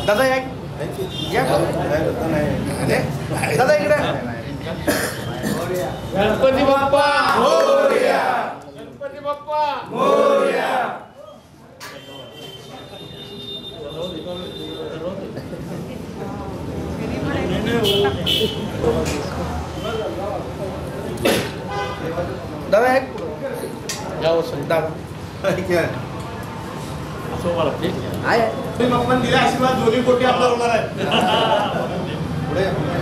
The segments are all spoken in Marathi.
दादा या दादा इकडे गणपती बाप्पा मोरया गणपती बाप्पा मोरया दादा एक जाओ सर दादा असं मला ठीक आहे तुम्ही बाप्पांनी दिला आशीर्वाद दोन्ही कोटी आपला होणार आहे. पुढे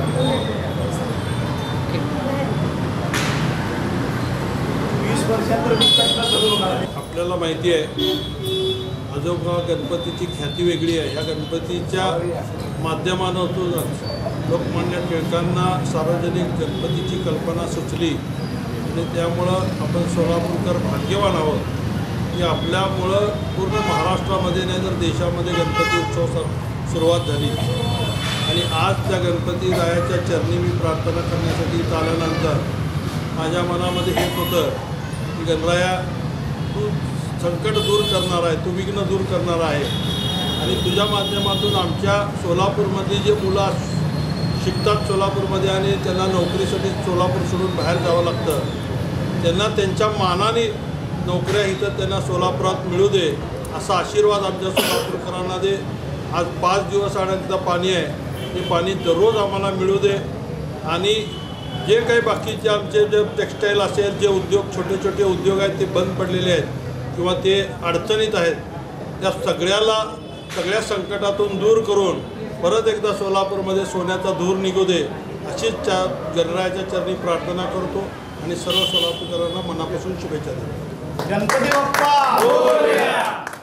20 वर्षात तर 20 टक्का जरूर होणार आहे. आपल्याला माहिती आहे आजोबा गणपतीची ख्याती वेगळी आहे. ह्या गणपतीच्या माध्यमातून लोकमान्य टिळकांना सार्वजनिक गणपतीची कल्पना सुचली आणि त्यामुळं आपण सोलापूरकर भाग्यवान आहोत की आपल्यामुळं पूर्ण महाराष्ट्रामध्ये नाही तर देशामध्ये गणपती उत्सव सुरुवात झाली आणि आज त्या गणपती रायाच्या चरणी मी प्रार्थना करण्यासाठी इथं आल्यानंतर माझ्या मनामध्ये हेच होतं की गणराया तू संकट दूर करणार आहे, तू विघ्न दूर करणार आहे आणि तुझ्या माध्यमातून आमच्या सोलापूरमध्ये जे मुलं शिकतात सोलापूरमध्ये आणि त्यांना नोकरीसाठी सोलापूर सोडून बाहेर जावं लागतं त्यांना त्यांच्या मानाने नोकऱ्या इथं त्यांना सोलापुरात मिळू दे असा आशीर्वाद आमच्या सोलापूरकरांना दे. आज 5 दिवस अडकता पाणी आहे ते पाणी दररोज आम्हाला मिळू दे आणि जे काही बाकीचे आमचे जे टेक्स्टाईल असेल जे उद्योग छोटे छोटे उद्योग आहेत ते बंद पडलेले आहेत किंवा ते अडचणीत आहेत त्या सगळ्या संकटातून दूर करून परत एकदा सोलापूरमध्ये सोन्याचा धूर निघू दे अशीच गणरायाच्या चरणी प्रार्थना करतो आणि सर्व सोलापूरकरांना मनापासून शुभेच्छा देतो. गणपती बाप्पा मोरया.